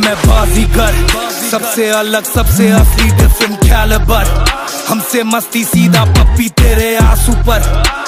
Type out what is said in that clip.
मैं बाजीगर, सबसे अलग सबसे असली डिफरेंट कैलिबर। हमसे मस्ती सीधा पप्पी तेरे आंसू पर।